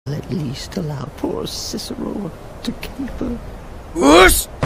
At least allow poor Cicero to caper. Whoosh!